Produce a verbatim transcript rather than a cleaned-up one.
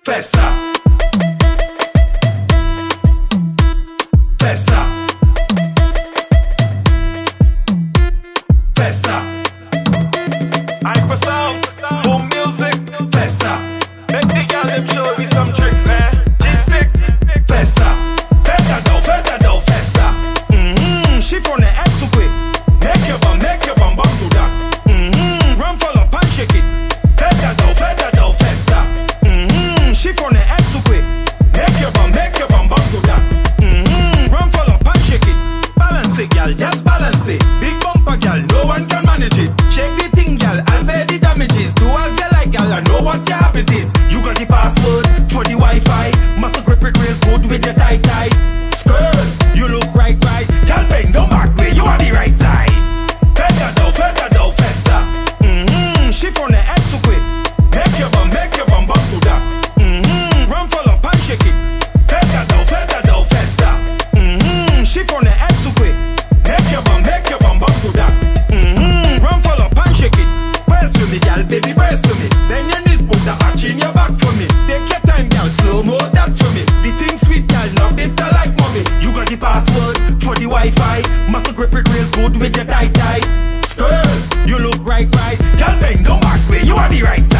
Feh Sa, Feh Sa, Feh Sa. Hypasounds, BoomMuzik, Feh Sa, make the girl them show me some tricks, eh? G six, Feh Sa, fais ta dough, fais ta dough, Feh Sa. Mhm, chiffon the head too quick. Make your bum, make your bum bum do that. Mhm, run full up and shake it. Fais ta dough, fais ta dough, Feh Sa. Mhm, chiffon the head too quick. Make your bum, make your bum bum do that. Mhm, run full up and shake it. Balance it, girl, just balance it. Big bumper, girl, no one can manage it. Shake the thing, girl, I'll pay the damages. Do as you like, girl, I know what your habit is. You got the password for the Wi-Fi. Must grip it real good with your tight tight. Skirt, you look right, right. Girl, bend don't back way, you are the right size. Fais ta dough, fais ta dough, Feh Sa. Mhm, chiffon the head too quick. Make your bum, make your bum bum do that. Mhm, run full up and shake it. Fais ta dough, fais ta dough, Feh Sa. Mhm, chiffon the head too quick. Make your bum, make your bum bum do that. Mhm, run full up and shake it. Brace for me, girl, baby, brace for me. Then your knees put the arch in your back for me. Take your time, girl, slow mo that for me. The thing sweet, girl, not bitter like mommy. You got the password for the Wi-Fi. Must grip it real good with your tight tight. Girl, you look right, right. Girl, bend don't back way, you are the right side.